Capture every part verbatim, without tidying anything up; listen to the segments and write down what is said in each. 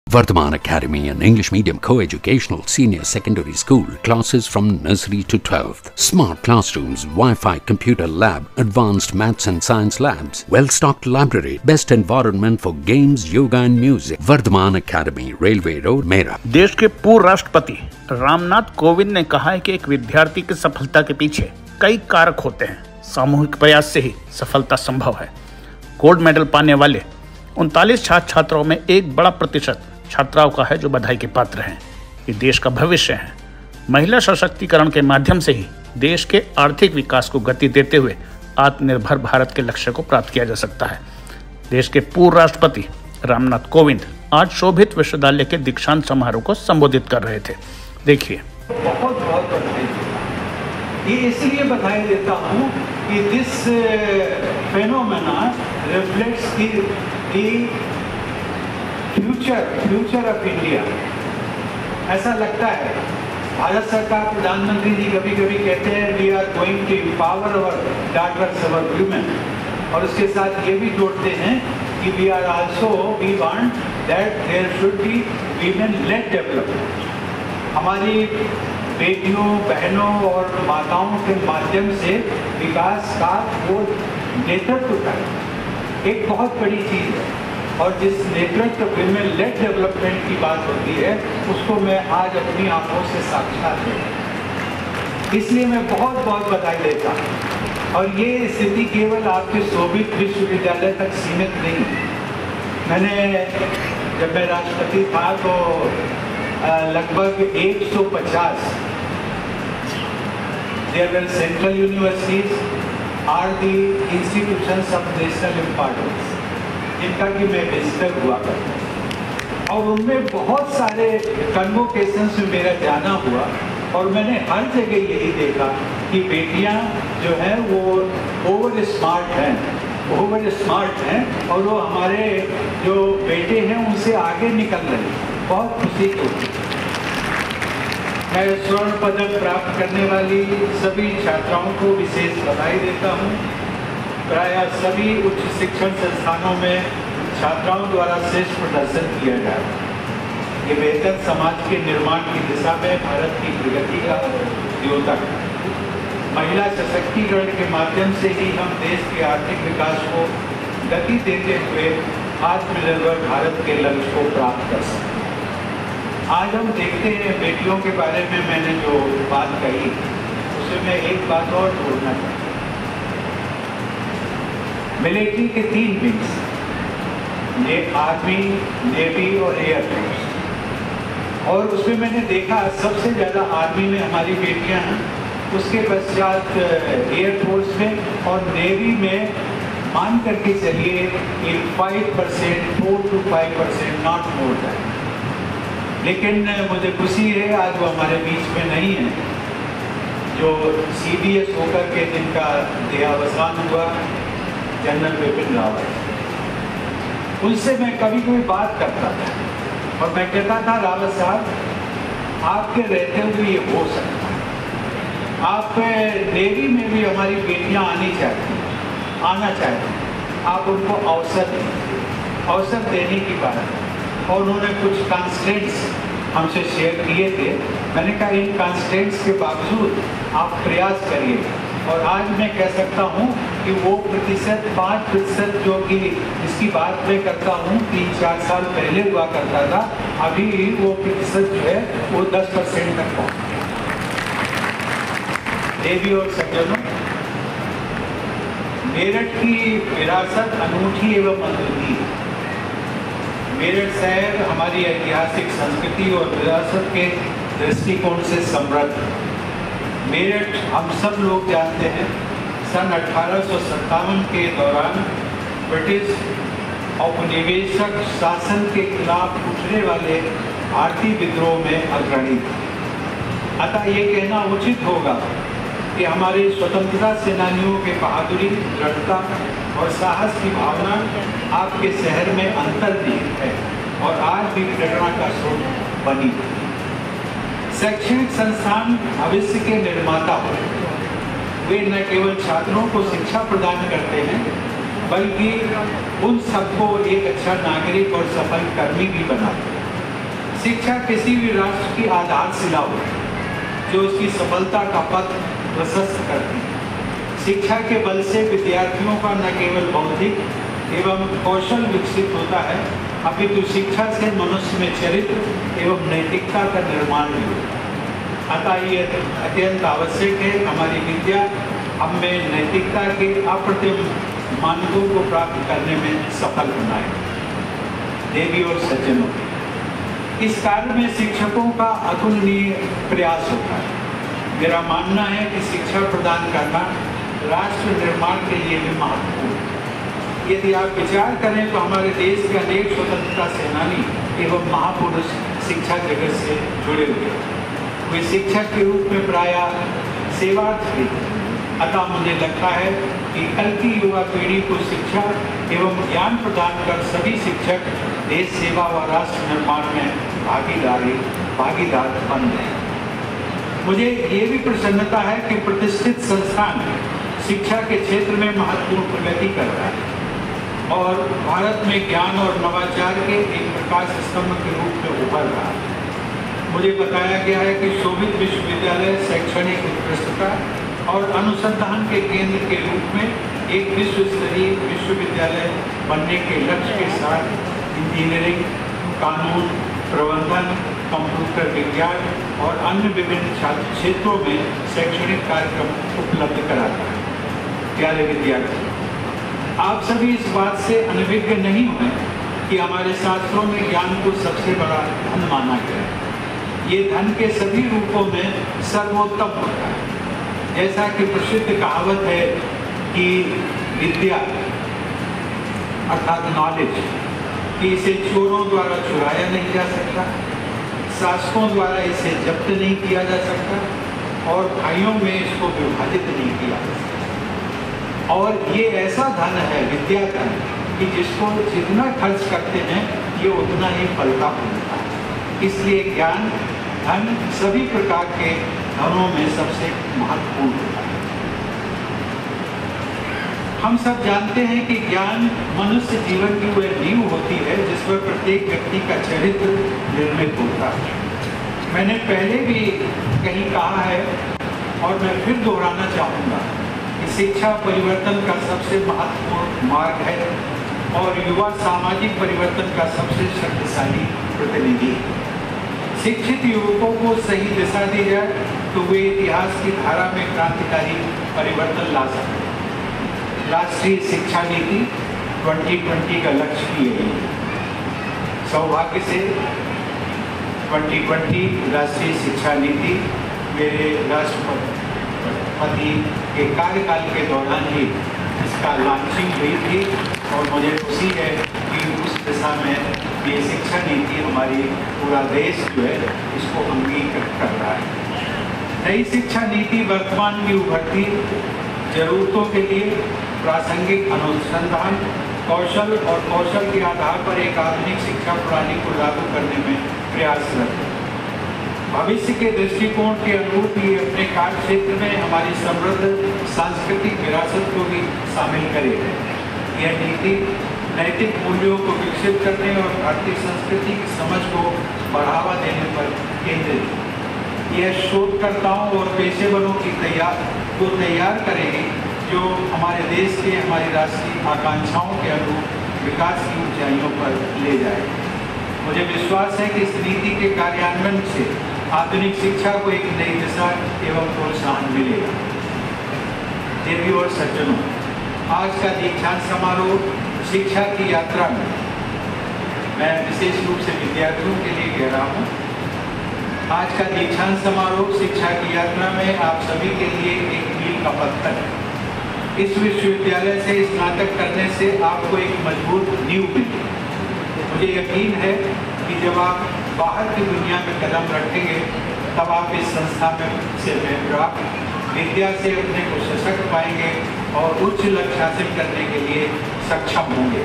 Vardhaman Academy, an English medium co-educational senior secondary school, classes from nursery to twelfth. Smart classrooms, Wi-Fi computer lab, advanced maths and science labs, well-stocked library, best environment for games, yoga and music. Vardhaman Academy, Railway Road, Mera. देश के पूर्व राष्ट्रपति रामनाथ कोविंद ने कहा है कि एक विद्यार्थी की सफलता के पीछे कई कारक होते हैं। सामूहिक प्रयास से ही सफलता संभव है। गोल्ड मेडल पाने वाले उनतालीस छात्र छात्राओं में एक बड़ा प्रतिशत छात्राओं का है जो बधाई के पात्र हैं। ये देश का भविष्य है। महिला सशक्तिकरण के माध्यम से ही देश के आर्थिक विकास को गति देते हुए आत्मनिर्भर भारत के लक्ष्य को प्राप्त किया जा सकता है। देश के पूर्व राष्ट्रपति रामनाथ कोविंद आज शोभित विश्वविद्यालय के दीक्षांत समारोह को संबोधित कर रहे थे। देखिए। बहुत बहुत बधाई, ये इसलिए बधाई देता हूँ कि this phenomena reflects the future future of India. ऐसा लगता है भारत सरकार, प्रधानमंत्री जी कभी कभी कहते हैं we are going to empower our daughters, our women, और उसके साथ ये भी जोड़ते हैं कि we are also we want that there should be women led development. हमारी बेटियों, बहनों और माताओं के माध्यम से विकास का वो नेतृत्व करें, एक बहुत बड़ी चीज़ है। और जिस नेतृत्व विमेन लेड डेवलपमेंट की बात होती है उसको मैं आज अपनी आंखों से साक्षात देखा, इसलिए मैं बहुत बहुत बधाई देता हूँ। और ये स्थिति केवल आपके शोभित विश्वविद्यालय तक सीमित नहीं है। मैंने जब मैं राष्ट्रपति था तो लगभग एक सौ पचास there central universities are the institutions of national importance जिनका कि मैं विजिटर हुआ करता, और उनमें बहुत सारे कन्वोकेशंस में मेरा जाना हुआ और मैंने हर जगह यही देखा कि बेटियां जो हैं वो ओवर स्मार्ट हैं, ओवर स्मार्ट हैं और वो हमारे जो बेटे हैं उनसे आगे निकल रहे हैं। बहुत खुशी की होती है। मैं स्वर्ण पदक प्राप्त करने वाली सभी छात्राओं को विशेष बधाई देता हूँ। प्राय सभी उच्च शिक्षण संस्थानों में छात्राओं द्वारा श्रेष्ठ प्रदर्शन किया जा रहा है। ये बेहतर समाज के निर्माण की दिशा में भारत की प्रगति का द्योतक है। महिला सशक्तिकरण के माध्यम से ही हम देश के आर्थिक विकास को गति देते हुए आत्मनिर्भर भारत के लक्ष्य को प्राप्त कर सकते हैं। आज हम देखते हैं बेटियों के बारे में मैंने जो बात कही उससे मैं एक बात और जोड़ना चाहता हूँ। मिलिट्री के तीन विंग्स, ने आर्मी, नेवी और एयरफोर्स, और उसमें मैंने देखा सबसे ज़्यादा आर्मी में हमारी बेटियां हैं, उसके पश्चात एयरफोर्स में और नेवी में मान करके चलिए कि five percent four two five percent not more than. लेकिन मुझे खुशी है आज वो हमारे बीच में नहीं है। जो सी डी एस होकर के जिनका देहावसान हुआ, जनरल बिपिन रावत, उनसे मैं कभी कभी बात करता था और मैं कहता था रावत साहब आपके रहते हुए ये हो सकता है। आप नेवी में भी हमारी बेटियां आनी चाहती आना चाहती हैं, आप उनको अवसर दें, अवसर देने की बात है। और उन्होंने कुछ कॉन्स्टेंट्स हमसे शेयर किए थे। मैंने कहा इन कॉन्स्टेंट्स के बावजूद आप प्रयास करिए, और आज मैं कह सकता हूँ कि वो प्रतिशत पाँच प्रतिशत जो कि इसकी बात मैं करता हूँ तीन चार साल पहले हुआ करता था, अभी वो प्रतिशत जो है वो दस परसेंट तक पहुँच गया। देवी और सज्जनों, मेरठ की विरासत अनूठी एवं अद्वितीय है। मेरठ शहर हमारी ऐतिहासिक संस्कृति और विरासत के दृष्टिकोण से समृद्ध है। मेरठ हम सब लोग जानते हैं सन अठारह सौ सत्तावन के दौरान ब्रिटिश औपनिवेशक शासन के खिलाफ उठने वाले भारतीय विद्रोह में अग्रणी था। अतः ये कहना उचित होगा कि हमारे स्वतंत्रता सेनानियों के बहादुरी, दृढ़ता और साहस की भावना आपके शहर में अंतर्निहित है और आज भी प्रेरणा का स्रोत बनी है। शैक्षणिक संस्थान भविष्य के निर्माता हो, वे न केवल छात्रों को शिक्षा प्रदान करते हैं बल्कि उन सबको एक अच्छा नागरिक और सफल कर्मी भी बनाते हैं। शिक्षा किसी भी राष्ट्र की आधारशिला हो जो उसकी सफलता का पथ प्रशस्त करती है। शिक्षा के बल से विद्यार्थियों का न केवल बौद्धिक एवं कौशल विकसित होता है, अपितु शिक्षा से मनुष्य में चरित्र एवं नैतिकता का निर्माण भी होता है। अतः ये अत्यंत आवश्यक है हमारी विद्या हम में नैतिकता के अप्रतिम मानकों को प्राप्त करने में सफल बनाए। देवी और सज्जनों, इस कार्य में शिक्षकों का अतुलनीय प्रयास होता है। मेरा मानना है कि शिक्षा प्रदान करना राष्ट्र निर्माण के लिए भी महत्वपूर्ण है। यदि आप विचार करें तो हमारे देश के अनेक स्वतंत्रता सेनानी एवं महापुरुष शिक्षा जगत से जुड़े हुए हैं। वे शिक्षक के रूप में प्रायः सेवार्थ थे। अतः मुझे लगता है कि कल की युवा पीढ़ी को शिक्षा एवं ज्ञान प्रदान कर सभी शिक्षक देश सेवा व राष्ट्र निर्माण में भागीदारी भागीदार बन रहे हैं। मुझे ये भी प्रसन्नता है कि प्रतिष्ठित संस्थान शिक्षा के क्षेत्र में महत्वपूर्ण प्रगति कर रहा है और भारत में ज्ञान और नवाचार के एक प्रकाश स्तंभ के रूप में उभर रहा है। मुझे बताया गया है कि शोभित विश्वविद्यालय शैक्षणिक उत्कृष्टता और अनुसंधान के केंद्र के रूप में एक विश्व स्तरीय विश्वविद्यालय बनने के लक्ष्य के साथ इंजीनियरिंग, कानून, प्रबंधन, कंप्यूटर विज्ञान और अन्य विभिन्न क्षेत्रों में शैक्षणिक कार्यक्रम उपलब्ध कराता है। प्यारे विद्यार्थी, आप सभी इस बात से अनभिज्ञ नहीं हुए कि हमारे शास्त्रों में ज्ञान को सबसे बड़ा धन माना गया है। ये धन के सभी रूपों में सर्वोत्तम होता है। जैसा कि प्रसिद्ध कहावत है कि विद्या अर्थात नॉलेज कि इसे चोरों द्वारा चुराया नहीं जा सकता, शासकों द्वारा इसे जब्त नहीं किया जा सकता और भाइयों में इसको विभाजित नहीं किया जा सकता। और ये ऐसा धन है विद्या धन कि जिसको जितना खर्च करते हैं ये उतना ही फलता मिलता है। इसलिए ज्ञान धन सभी प्रकार के धनों में सबसे महत्वपूर्ण होता है। हम सब जानते हैं कि ज्ञान मनुष्य जीवन की वह नींव होती है जिस पर प्रत्येक व्यक्ति का चरित्र निर्मित होता है। मैंने पहले भी कहीं कहा है और मैं फिर दोहराना चाहूँगा कि शिक्षा परिवर्तन का सबसे महत्वपूर्ण मार्ग है और युवा सामाजिक परिवर्तन का सबसे शक्तिशाली प्रतिनिधि है। शिक्षित युवकों को सही दिशा दी जाए तो वे इतिहास की धारा में क्रांतिकारी परिवर्तन ला सकते हैं। राष्ट्रीय शिक्षा नीति बीस बीस का लक्ष्य भी यही है। सौभाग्य से बीस बीस राष्ट्रीय शिक्षा नीति मेरे राष्ट्रपति के कार्यकाल के दौरान ही इसका लॉन्चिंग हुई थी और मुझे खुशी है कि उस दिशा में ये शिक्षा नीति हमारी पूरा देश जो है इसको अंगीकृत कर रहा है। नई शिक्षा नीति वर्तमान की उभरती जरूरतों के लिए प्रासंगिक अनुसंधान, कौशल और कौशल के आधार पर एक आधुनिक शिक्षा प्रणाली को लागू करने में प्रयासरत है। भविष्य के दृष्टिकोण के अनुरूप ये अपने कार्य क्षेत्र में हमारी समृद्ध सांस्कृतिक विरासत को भी शामिल करेगी। यह नीति नैतिक मूल्यों को विकसित करने और भारतीय संस्कृति की समझ को बढ़ावा देने पर केंद्रित है। यह शोधकर्ताओं और पेशेवरों की तैयार को तैयार करेगी जो हमारे देश के हमारी राष्ट्रीय आकांक्षाओं के अनुरूप विकास की ऊंचाइयों पर ले जाए। मुझे विश्वास है कि इस नीति के कार्यान्वयन से आधुनिक शिक्षा को एक नई दिशा एवं प्रोत्साहन मिलेगा। देवी और सज्जनों, आज का दीक्षांत समारोह शिक्षा की यात्रा में मैं विशेष रूप से विद्यार्थियों के लिए कह रहा हूँ। आज का दीक्षांत समारोह शिक्षा की यात्रा में आप सभी के लिए एक मील का पत्थर है। इस विश्वविद्यालय से स्नातक करने से आपको एक मजबूत नींव मिली। मुझे यकीन है कि जब आप बाहर की दुनिया में कदम रखेंगे तब आप इस संस्था में से प्राप्त विद्या से अपने को सशक्त पाएंगे और उच्च लक्ष्य हासिल करने के लिए सक्षम होंगे।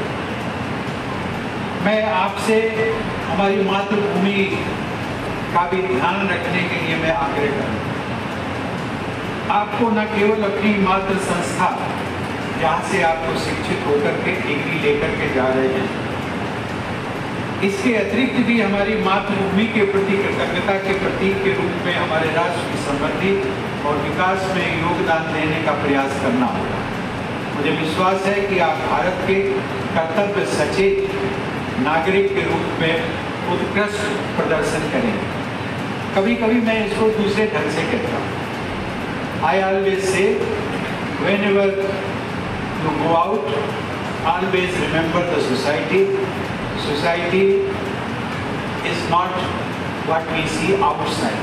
मैं आपसे हमारी मातृभूमि का भी ध्यान रखने के लिए मैं आग्रह करूँगा। आपको न केवल अपनी मातृ संस्था जहाँ से आपको शिक्षित होकर के डिग्री लेकर के जा रहे हैं, इसके अतिरिक्त भी हमारी मातृभूमि के प्रति कृतज्ञता के प्रतीक के रूप में हमारे राष्ट्र की समृद्धि और विकास में योगदान देने का प्रयास करना होगा। मुझे विश्वास है कि आप भारत के कर्तव्य सचेत नागरिक के रूप में उत्कृष्ट प्रदर्शन करेंगे। कभी कभी मैं इसको दूसरे ढंग से कहता हूँ। I always say whenever you go out, always remember the society. Society is not what we see outside.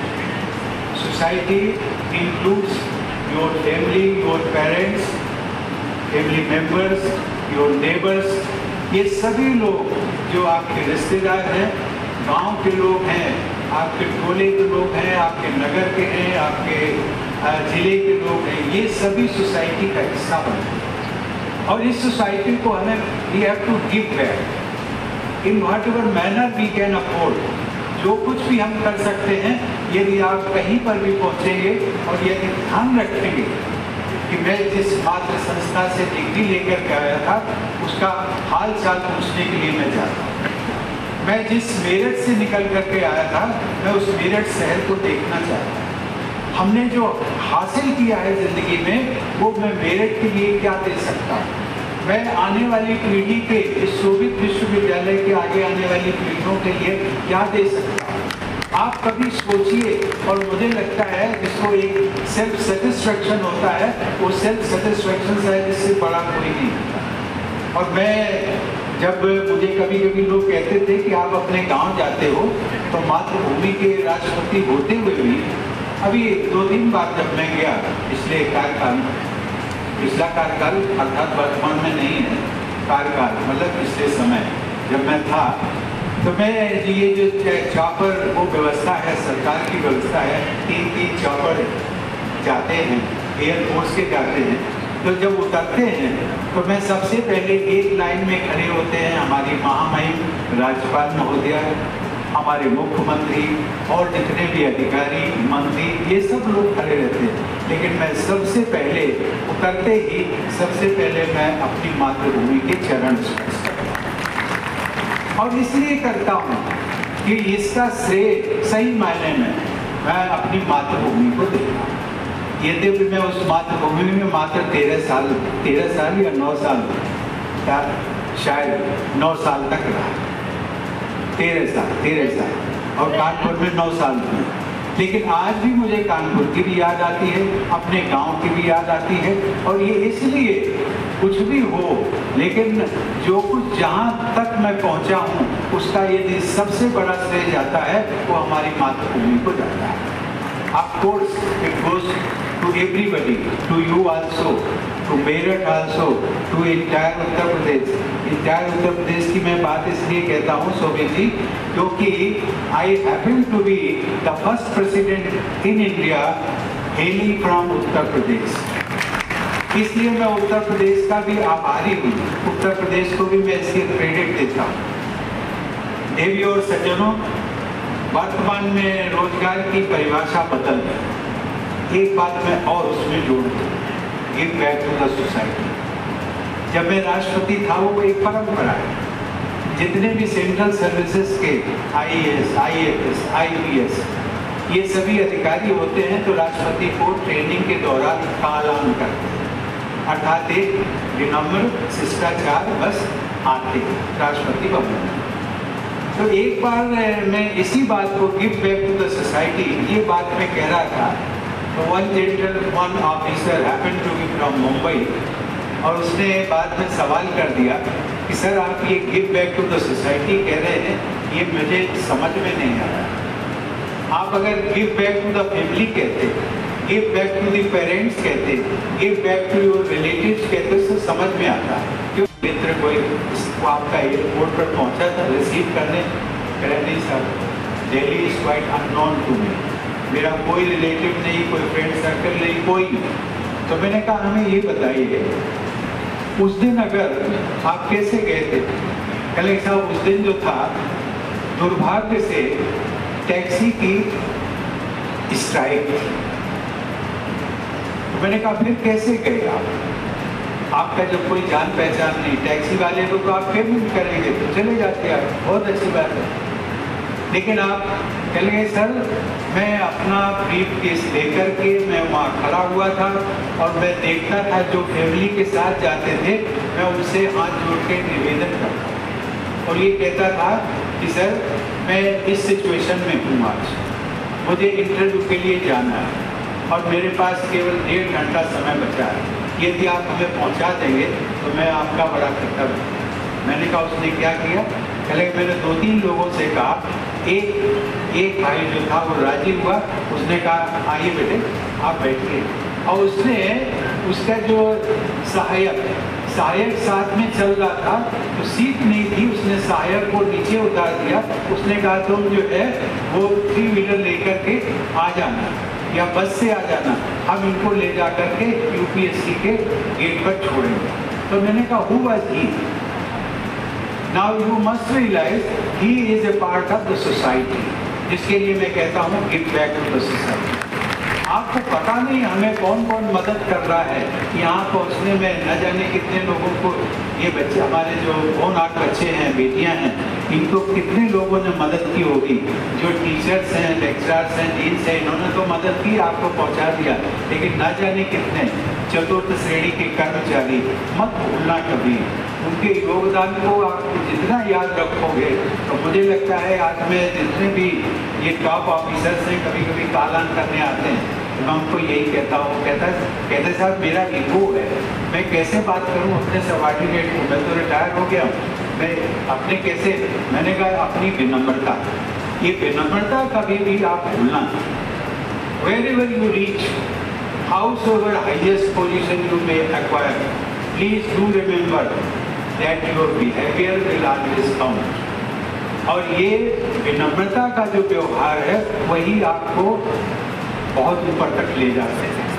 Society includes your family, your parents, family members, your neighbors. ये सभी लोग जो आपके रिश्तेदार हैं, गांव के लोग हैं, आपके टोले के लोग हैं, आपके नगर के हैं, आपके जिले के लोग हैं, ये सभी सोसाइटी का हिस्सा बनते हैं। और इस सोसाइटी को हमें we have to give back in whatever manner we can afford. जो कुछ भी हम कर सकते हैं, यदि आप कहीं पर भी पहुंचेंगे और यदि ध्यान रखेंगे कि मैं जिस मातृ संस्था से डिग्री लेकर के आया था उसका हाल चाल पूछने के लिए मैं जाता हूँ। मैं जिस मेरठ से निकल करके आया था, मैं उस मेरठ शहर को देखना चाहता हूँ। हमने जो हासिल किया है जिंदगी में, वो मैं मेरठ के लिए क्या दे सकता हूँ। मैं आने वाली पीढ़ी के इस शोभित विश्वविद्यालय के आगे आने वाली पीढ़ियों के लिए क्या दे सकता हूँ। आप कभी सोचिए, और मुझे लगता है जिसको एक सेल्फ सेटिस्फैक्शन होता है, वो सेल्फ सेटिस्फैक्शन शायद इससे बड़ा कोई नहीं होता। और मैं जब मुझे कभी कभी लोग कहते थे कि आप अपने गांव जाते हो, तो मातृभूमि के राष्ट्रपति होते हुए भी अभी दो तीन बार जब मैं गया पिछले कार्यकाल, पिछला कार्यकाल अर्थात वर्तमान में नहीं है, कार्यकाल मतलब पिछले समय जब मैं था, तो मैं ये जो चॉपर वो व्यवस्था है, सरकार की व्यवस्था है, तीन तीन चॉपर जाते हैं, एयरफोर्स के जाते हैं। तो जब उतरते हैं तो मैं सबसे पहले एक लाइन में खड़े होते हैं हमारी महामहिम राज्यपाल महोदया, हमारे मुख्यमंत्री और जितने भी अधिकारी, मंत्री, ये सब लोग खड़े रहते हैं। लेकिन मैं सबसे पहले उतरते ही सबसे पहले मैं अपनी मातृभूमि के चरण स्पर्श करता हूँ। और इसलिए करता हूँ कि इसका श्रेय सही मायने में मैं अपनी मातृभूमि को देता हूँ। यद्यपि मैं उस मातृभूमि में मात्र तेरह साल तेरह साल या नौ साल शायद नौ साल तक रहा, तेरह साल तेरह साल और कानपुर में नौ साल में। लेकिन आज भी मुझे कानपुर की भी याद आती है, अपने गांव की भी याद आती है। और ये इसलिए कुछ भी हो, लेकिन जो कुछ जहाँ तक मैं पहुँचा हूँ उसका यदि सबसे बड़ा श्रेय जाता है वो हमारी मातृभूमि को जाता है। Of course, it goes to everybody, to you also, to Meerut also, to entire Uttar Pradesh. entire Uttar Pradesh की मैं बात इसलिए कहता हूँ शोभित जी, क्योंकि I happen to be the first president in India hailing from Uttar Pradesh. इसलिए मैं उत्तर प्रदेश का भी आभारी हूँ, उत्तर प्रदेश को भी मैं इसके क्रेडिट देता हूँ। देवी और सज्जनों, वर्तमान में रोजगार की परिभाषा बदल गई। एक बात मैं और उसमें जोड़ दूँ, give back to the society. जब मैं राष्ट्रपति था वो एक परंपरा है, जितने भी सेंट्रल सर्विसेज के I A S, I A S, I P S ये सभी अधिकारी होते हैं तो राष्ट्रपति को ट्रेनिंग के दौरान कालान करते हैं, अर्थात एक विनम्र शिष्टाचार बस आते राष्ट्रपति भवन। तो एक बार मैं इसी बात को give back to the society ये बात मैं कह रहा था, तो one gentle one officer happen to be from Mumbai, और उसने बाद में सवाल कर दिया कि सर आप ये give back to the society कह रहे हैं, ये मुझे समझ में नहीं आ रहा। आप अगर give back to the family कहते, give back to the parents कहते, give back to your relatives कहते तो समझ में आता। क्यों मित्र कोई वो आपका एयरपोर्ट पर पहुंचा था रिसीव करने, कह नहीं sir Delhi is quite unknown to me, मेरा कोई रिलेटिव नहीं, कोई फ्रेंड सर्कल नहीं, कोई नहीं। तो मैंने कहा हमें ये बताइए उस दिन अगर आप कैसे गए थे? कलेक्टर साहब उस दिन जो था दुर्भाग्य से टैक्सी की स्ट्राइक। तो मैंने कहा फिर कैसे गए आप? आपका जब कोई जान पहचान नहीं, टैक्सी वाले को तो आप पेमेंट करेंगे तो चले जाते हैं, बहुत अच्छी बात है। लेकिन आप कह गए सर मैं अपना ब्रीफ केस लेकर के मैं वहाँ खड़ा हुआ था और मैं देखता था जो फैमिली के साथ जाते थे, मैं उनसे हाथ जोड़ के निवेदन करता और ये कहता था कि सर मैं इस सिचुएशन में हूँ, आज मुझे इंटरव्यू के लिए जाना है और मेरे पास केवल डेढ़ घंटा समय बचा है, यदि आप हमें पहुँचा देंगे तो मैं आपका बड़ा कर्तव्य। मैंने कहा उसने क्या किया, पहले मैंने दो तीन लोगों से कहा, एक एक भाई जो था वो राजी हुआ, उसने कहा आइए बेटे आप बैठिए, और उसने उसका जो सहायक सहायक साथ में चल रहा था तो सीट नहीं थी, उसने सहायक को नीचे उतार दिया, उसने कहा तुम जो है वो थ्री व्हीलर लेकर के आ जाना या बस से आ जाना, हम इनको ले जा करके यूपीएससी के गेट पर छोड़ेंगे। तो मैंने कहा who was he? Now you must realize he is a part of the society, जिसके लिए मैं कहता हूँ give back to the society। आपको पता नहीं हमें कौन कौन मदद कर रहा है, यहाँ पहुँचने में न जाने कितने लोगों को, ये बच्चे हमारे जो होनहार बच्चे हैं, बेटियाँ हैं, इनको कितने लोगों ने मदद की होगी, जो टीचर्स हैं, लेक्चरर्स हैं, डीन्स हैं, इन्होंने तो मदद की, आपको पहुँचा दिया, लेकिन न जाने कितने चतुर्थ श्रेणी के कर्मचारी, मत भूलना कभी उनके योगदान को। आप जितना याद रखोगे तो मुझे लगता है आज में जितने भी ये टॉप ऑफिसर्स हैं कभी कभी कालान करने आते हैं, मैं उनको यही कहता हूँ, कहता कहते साहब मेरा ईगो है, मैं कैसे बात करूँ अपने सबॉर्डिनेट को, मैं तो रिटायर हो गया, मैं अपने कैसे, मैंने कहा अपनी विनम्रता, ये विनम्रता कभी भी आप भूलना। Wherever you reach, howsoever highest position you may acquire, please do remember that your behavior will always count। और ये विनम्रता का जो व्यवहार है वही आपको बहुत ऊपर तक ले जाते हैं।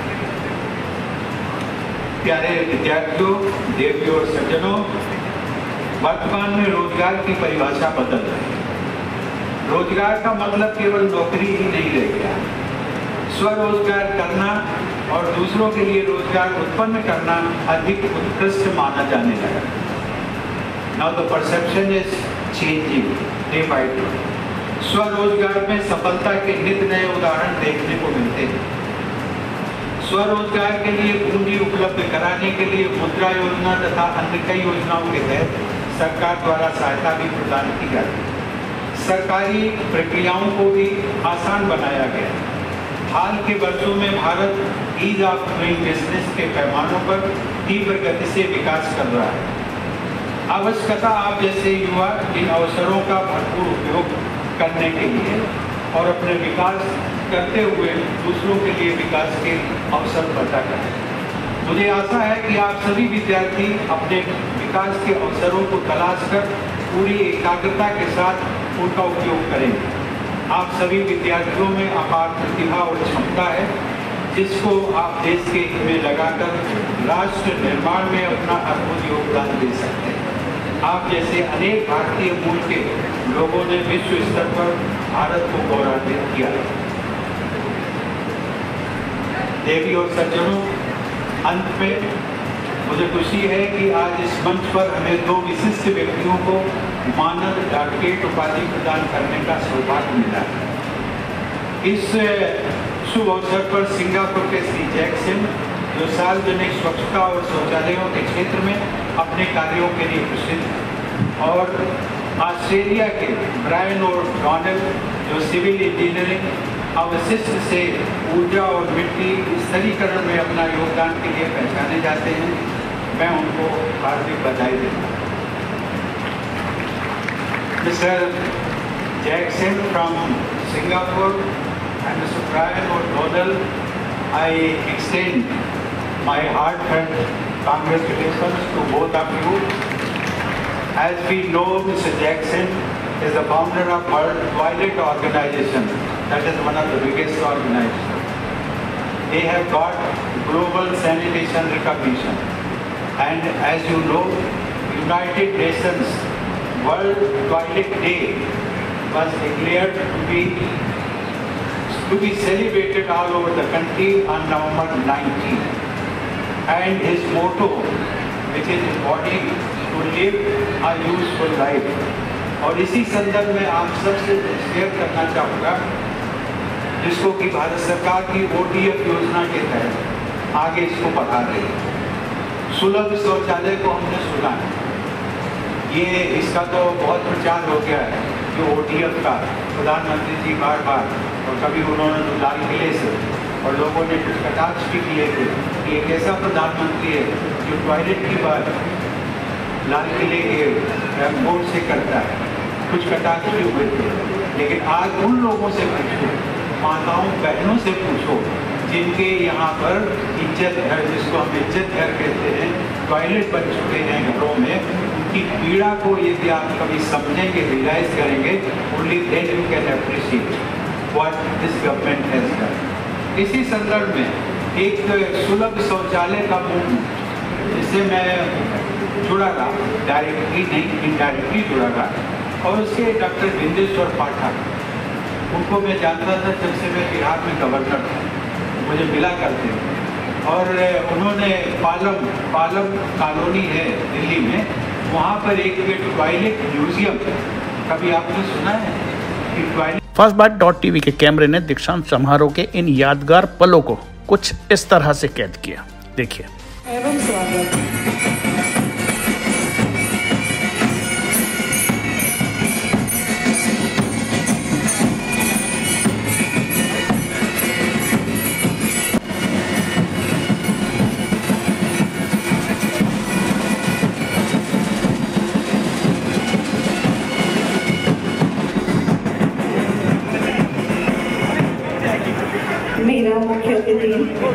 प्यारे विद्यार्थियों, देवियों और सज्जनों, वर्तमान में रोजगार की परिभाषा बदल रही है। रोजगार का मतलब केवल नौकरी ही नहीं रह गया, स्वरोजगार करना और दूसरों के लिए रोजगार उत्पन्न करना अधिक उत्कृष्ट माना जाने लगा। Now the perception is changing day by day। स्वरोजगार में सफलता के नित नए उदाहरण देखने को मिलते हैं। स्वरोजगार के लिए पूंजी उपलब्ध कराने के लिए मुद्रा योजना तथा अन्य कई योजनाओं के तहत सरकार द्वारा सहायता भी प्रदान की जाती है। सरकारी प्रक्रियाओं को भी आसान बनाया गया। हाल के वर्षों में Bharat ease of doing business के पैमानों पर तीव्र गति से विकास कर रहा है। आवश्यकता आप जैसे युवा इन अवसरों का भरपूर उपयोग करने के लिए और अपने विकास करते हुए दूसरों के लिए विकास के अवसर पैदा करें। मुझे आशा है कि आप सभी विद्यार्थी अपने विकास के अवसरों को तलाश कर पूरी एकाग्रता के साथ उनका उपयोग करेंगे। आप सभी विद्यार्थियों में अपार प्रतिभा और क्षमता है, जिसको आप देश के हित में लगाकर राष्ट्र निर्माण में अपना अद्भुत योगदान दे सकते हैं। आप जैसे अनेक भारतीय मूल के लोगों ने विश्व स्तर पर भारत को गौरवान्वित किया। देवी और सज्जनों, अंत में मुझे खुशी है कि आज इस मंच पर हमें दो विशिष्ट व्यक्तियों को मानद डॉक्टरेट उपाधि प्रदान करने का सौभाग्य मिला है। इस शुभ अवसर पर सिंगापुर के श्री जैक्सन, जो सार्वजनिक स्वच्छता और शौचालयों के क्षेत्र में अपने कार्यों के लिए प्रसिद्ध हैं, और ऑस्ट्रेलिया के ब्रायन और डोनाल्ड, जो सिविल इंजीनियरिंग अवशिष्ट से ऊर्जा और मिट्टी स्तरीकरण में अपना योगदान के लिए पहचाने जाते हैं। मैं उनको हार्दिक बधाई देता हूँ। Mister Jackson from Singapore and Mister Brian O'Donnell, I extend my heartfelt congratulations to both of you. As we know, Mister Jackson is the founder of World Toilet Organization, that is one of the biggest organizations. They have got global sanitation recognition, and as you know, United Nations World Toilet Day was declared to be to be celebrated all over the country on November nineteenth. And his motto which is embodied to live a useful life. और इसी संदर्भ में आप सबसे share करना चाहूँगा, जिसको कि भारत सरकार की ओ टी एफ योजना के तहत आगे इसको बढ़ा रही है। सुलभ शौचालय को हमने सुना है, ये इसका तो बहुत प्रचार हो गया है जो ओ टी एफ का प्रधानमंत्री जी बार बार, और कभी उन्होंने लाल किले से, और लोगों ने कुछ कटाक्ष भी किए थे कि एक ऐसा प्रधानमंत्री है जो टॉयलेट की बात लाल किले के एयरपोर्ट से करता है, कुछ कटाक्ष भी हुए थे। लेकिन आज उन लोगों से पूछो, माताओं बहनों से पूछो जिनके यहाँ पर इज्जत घर, जिसको हम इज्जत घर कहते हैं, टॉयलेट बन चुके हैं घरों में, उनकी पीड़ा को यदि आप कभी समझेंगे, रियलाइज करेंगे, only then you can appreciate what this government has done. इसी संदर्भ में एक सुलभ शौचालय का मूवमेंट, जिससे मैं जुड़ा रहा, डायरेक्टली नहीं इनडायरेक्टली जुड़ा रहा, और उसके डॉक्टर बिंदेश्वर पाठक, उनको मैं जानता था जब से मैं बिहार में गवर्नर था, मुझे मिला करते थे, और उन्होंने पालम पालम कॉलोनी है दिल्ली में, वहाँ पर एक टॉयलेट म्यूजियम, कभी आपने सुना है कि toilet. First bite dot TV के कैमरे ने दीक्षांत समारोह के इन यादगार पलों को कुछ इस तरह से कैद किया, देखिए। एवं स्वागत। मेरा मुख्य अतिथि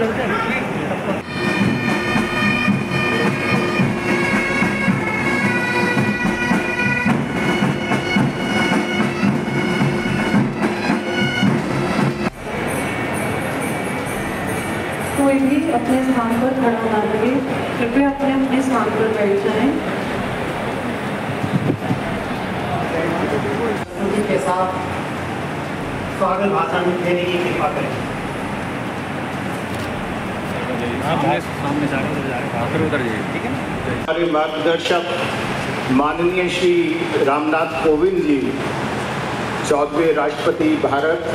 कोई भी अपने स्थान पर खड़ा ना लगे, कृपया अपने अपने स्थान पर बैठ जाएं। के साथ स्वागत भाषण देने की कृपा करें। सामने जा रहे फिर उधर जाइए, ठीक है ना। हमारे मार्गदर्शक माननीय श्री रामनाथ कोविंद जी, चौदहवें राष्ट्रपति भारत,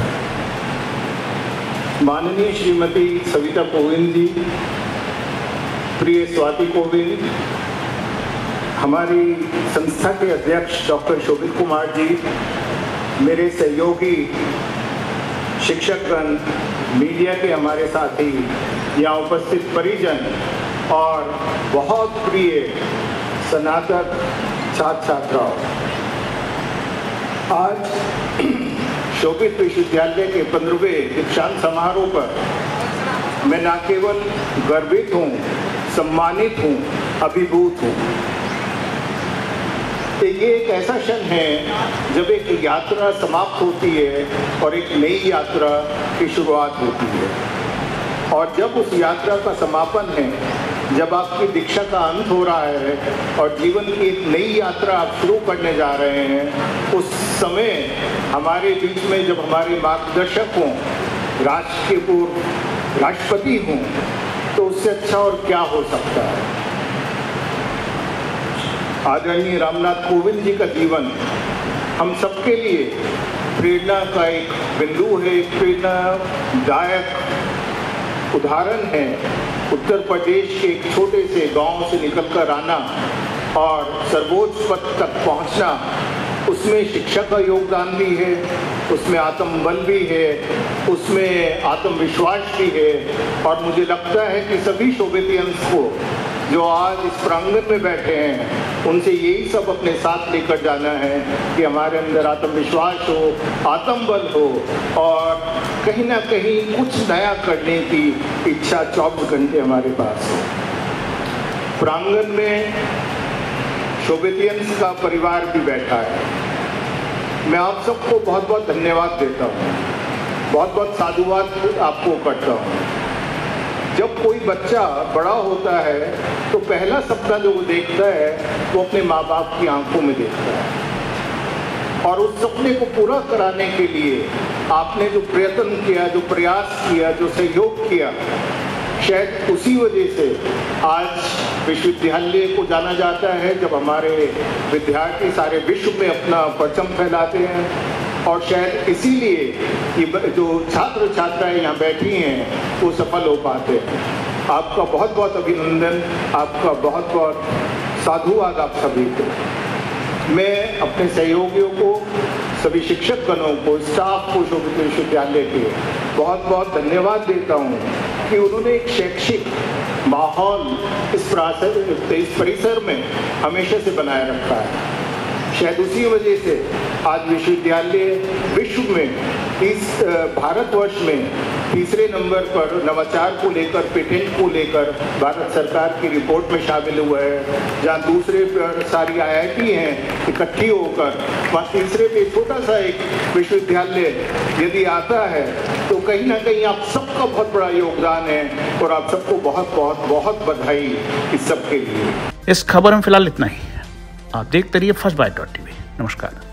माननीय श्रीमती सविता कोविंद जी, प्रिय स्वाति कोविंद, हमारी संस्था के अध्यक्ष डॉक्टर शोभित कुमार जी, मेरे सहयोगी शिक्षकगण, मीडिया के हमारे साथी, यहाँ उपस्थित परिजन और बहुत प्रिय स्नातक छात्र छात्राओं, आज शोभित विश्वविद्यालय के पंद्रहवें दीक्षांत समारोह पर मैं न केवल गर्वित हूँ, सम्मानित हूँ, अभिभूत हूँ। ये एक ऐसा क्षण है जब एक यात्रा समाप्त होती है और एक नई यात्रा की शुरुआत होती है, और जब उस यात्रा का समापन है, जब आपकी दीक्षा का अंत हो रहा है और जीवन की एक नई यात्रा आप शुरू करने जा रहे हैं, उस समय हमारे बीच में जब हमारे मार्गदर्शक हों, राष्ट्र के पूर्व राष्ट्रपति हों, तो उससे अच्छा और क्या हो सकता है। आदरणीय रामनाथ कोविंद जी का जीवन हम सबके लिए प्रेरणा का एक बिंदु है, एक प्रेरणादायक उदाहरण है। उत्तर प्रदेश के एक छोटे से गांव से निकलकर आना और सर्वोच्च पद तक पहुंचना, उसमें शिक्षा का योगदान भी है, उसमें आत्मबल भी है, उसमें आत्मविश्वास भी है, और मुझे लगता है कि सभी शोभितियंस को जो आज इस प्रांगण में बैठे हैं, उनसे यही सब अपने साथ लेकर जाना है कि हमारे अंदर आत्मविश्वास हो, आत्मबल हो, और कहीं ना कहीं कुछ नया करने की इच्छा चौबीस घंटे हमारे पास हो। प्रांगण में शोभितियंस का परिवार भी बैठा है। मैं आप सबको बहुत बहुत धन्यवाद देता हूँ, बहुत बहुत साधुवाद आपको करता हूँ। जब कोई बच्चा बड़ा होता है तो पहला सपना जो वो देखता है वो अपने माँ बाप की आंखों में देखता है, और उस सपने को पूरा कराने के लिए आपने जो प्रयत्न किया, जो प्रयास किया, जो सहयोग किया, शायद उसी वजह से आज विश्वविद्यालय को जाना जाता है, जब हमारे विद्यार्थी सारे विश्व में अपना परचम फैलाते हैं। और शायद इसीलिए ये जो छात्र छात्राएं यहाँ बैठी हैं वो सफल हो पाते हैं। आपका बहुत बहुत अभिनंदन, आपका बहुत बहुत साधुवाद आप सभी को। मैं अपने सहयोगियों को, सभी शिक्षक गणों को, स्टाफ को शोभित विश्वविद्यालय के बहुत बहुत धन्यवाद देता हूँ कि उन्होंने एक शैक्षिक माहौल इस इस परिसर में हमेशा से बनाए रखा है। शायद उसी वजह से आज विश्वविद्यालय विश्व में इस भारतवर्ष में तीसरे नंबर पर नवाचार को लेकर, पेटेंट को लेकर भारत सरकार की रिपोर्ट में शामिल हुआ है। जहाँ दूसरे पर सारी आई आई टी हैं इकट्ठी होकर, वहाँ तीसरे पे छोटा सा एक विश्वविद्यालय यदि आता है तो कहीं ना कहीं आप सबका बहुत बड़ा योगदान है और आप सबको बहुत बहुत बहुत बधाई इस सब के लिए। इस खबर में फिलहाल इतना ही। आप देखते रहिए फर्स्ट बाइट डॉट टीवी। नमस्कार।